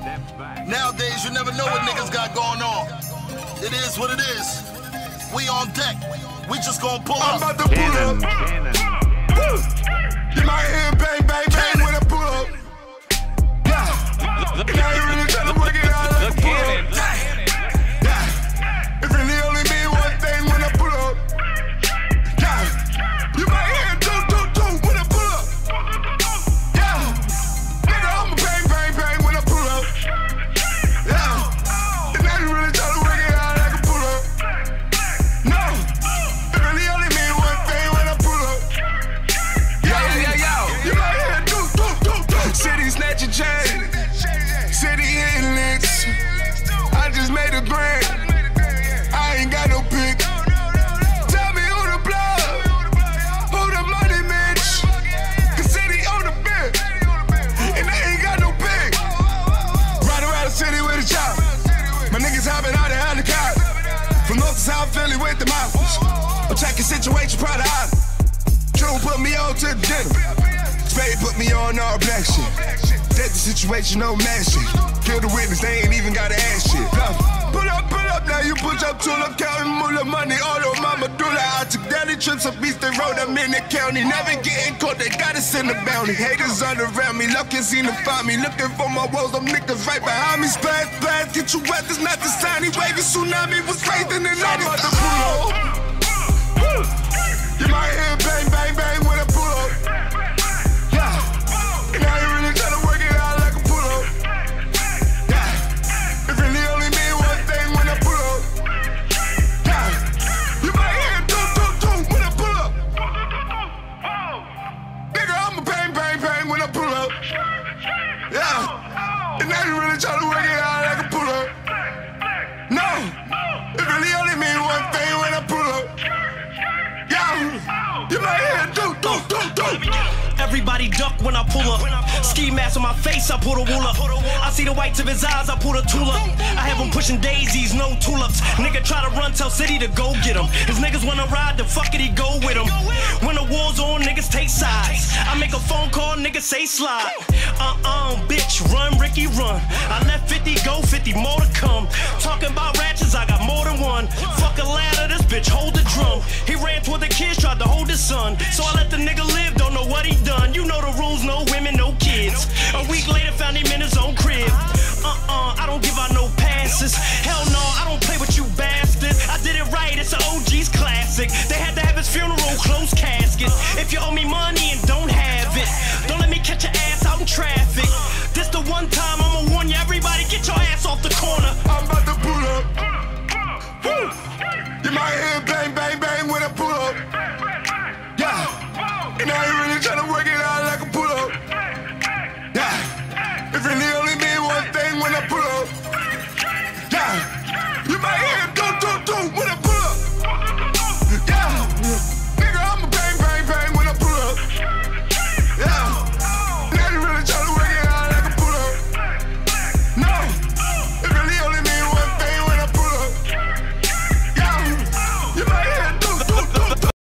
Nowadays, you never know what niggas got going on. It is what it is. We on deck. We just gon' pull up. I'm about to pull up. You might hear bang, bang, bang when I pull up. Yeah. Now you really tryna work it out like a pull up. Yeah. It really only mean one thing when I pull up. Yeah. You might hear do when I pull up. Yeah. Nigga, I'ma bang, bang, bang when I pull up. Yeah. And now you really tryna work it out like a pull up. No. It really only mean one thing when I pull up. Yo. You might hear do. City snatching chain. City hitting licks. I just made a grand. I ain't got no pick. Tell me who the blood, who the money, bitch. Cause city on the bed, and I ain't got no pick. Ride around the city with a chop. My niggas hopping out of helicopter. From north to south Philly with the mouths. I'm checking situation, proud of Island. True put me on to the dinner. Spade put me on all black shit. That's the situation, no mad shit. Kill the witness, they ain't even gotta ask shit. Pull up, now you push up, tool up, counting moolah money all on my medulla. I took daily trips up Eastern Road, I'm in the county. Never getting caught, they gotta send a bounty. Haters all around me, lucky seen to find me. Looking for my woes, them niggas right behind me. Splash, get you wet, it's not the sign. He waving tsunami was raised in the 90s. I'm about to pull up. You might hear bang, bang, bang when I pull up. Yeah. And now you really tryna work it out like a pull up. Yeah. It really only mean one thing when I pull up. Yeah. You might hear do when I pull up. Nigga, I'ma bang, bang, bang when I pull up. Yeah. And now you really tryna work it out like a pull up. No. It really only mean one thing when I pull up. Yeah. You might hear do. Everybody duck when I pull up. Ski mask on my face, I pull the wool up. I see the whites of his eyes, I pull the tool up. I have him pushing daisies, no tulips. Nigga try to run, tell city to go get him. His niggas wanna ride, then fuck it, he go with him. When the war's on, niggas take sides. I make a phone call, niggas say slide. Bitch, run, Ricky, run. I let 50 go, 50 more to come. Talking about ratchets, I got more than one. Fuck a ladder, this bitch hold the drum. He ran toward the kids, tried to hold his son. So I let the nigga live, don't know what he done. You know the rules, no women, no kids. A week later, found him in his own crib. I don't give out no passes. Hell no, I don't play with you bastards. I did it right, it's an OG's classic. They had to have his funeral, closed casket. If you owe me money and don't have it, don't let me catch your ass out in traffic. This the one time I'ma warn you, everybody get your ass off the corner.